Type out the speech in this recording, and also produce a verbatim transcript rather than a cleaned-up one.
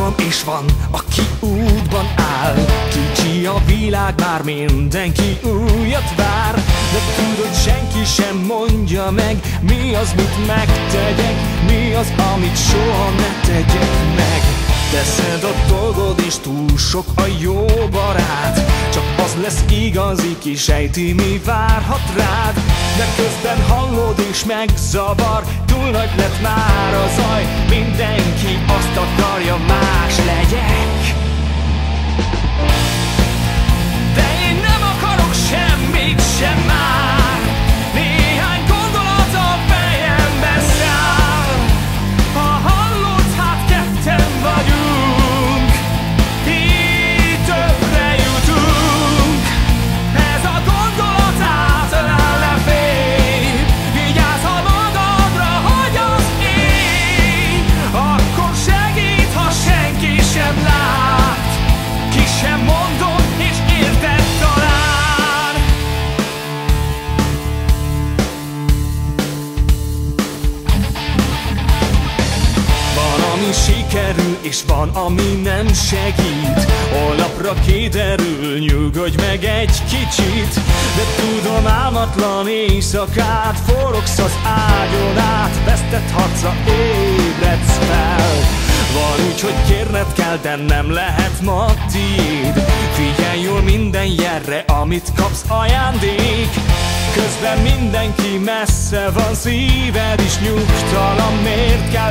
magam, és van, aki útban áll. Kicsi a világ, már mindenki újat vár, de tudod, senki sem mondja meg, mi az, mit megtegyek, mi az, amit soha ne tegyek meg. Teszed a dolgod, és túl sok a jó barát, csak az lesz igazi, ki sejti, mi várhat rád. De közben hallod és megzavar, túl nagy lett már a zaj, mindenki azt akarja, más legyek. De én nem akarok semmit sem már, néhány gondolat a fejembe száll. Ha hallod, hát ketten vagyunk, így többre jutunk. Ez a gondolat általán lefér, vigyázz ha magadra, hogy az éj. Akkor segít, ha senki sem lát, ki sem mondod, és érted talán. Van, ami sikerül, és van, ami nem segít. Holnapra kiderül, nyugodj meg egy kicsit. De tudom, álmatlan éjszakát forogsz az ágyon át, vesztett harcra ébredsz fel. Van úgy, hogy kérned kell, de nem lehet ma tiéd. Figyelj jól minden jelre, amit kapsz ajándék. Közben mindenki messze van, szíved is nyugtalan, miért kell